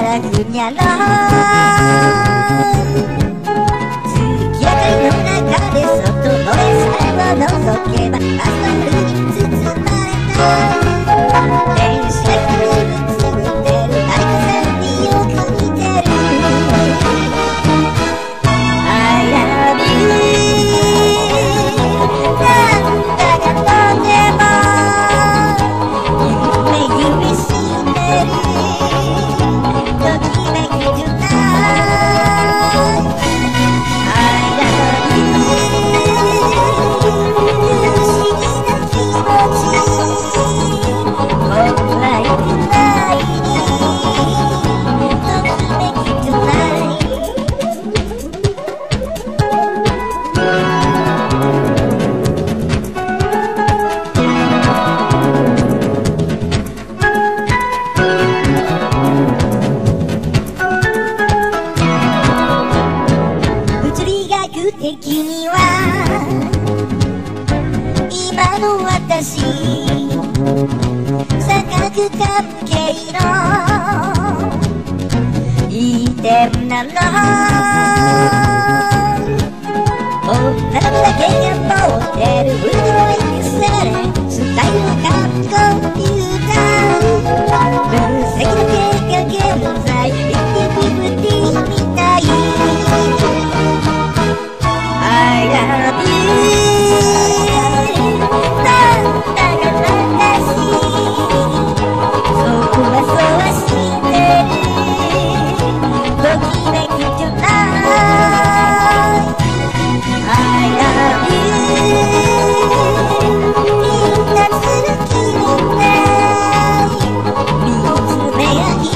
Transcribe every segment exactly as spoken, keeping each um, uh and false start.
なふにゃろ月明かりの中でそっと俺さえを覗けばパスの風に包まれた電車がつぶってる大工さんによく似てる I love you なんだかとても夢夢してるときめきトゥナイト I love you 不思議な気持ちもらえてないときめきトゥナイト物理学的には今の私三角関係のいい点なの女だけが持ってるウルトラエクセレンスタイル感コンピューター分析の結果現在フィフティフィフティみたい I love you なんだか私そこはそうはしてるときめきトゥナイト I love you みんなする気にない見つめ合い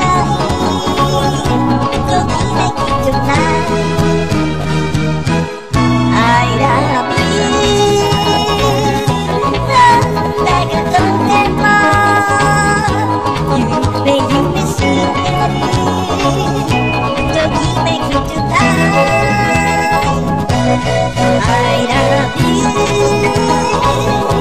ないときめきトゥナイト I love you なんだかとても夢夢してるときめきトゥナイト I love you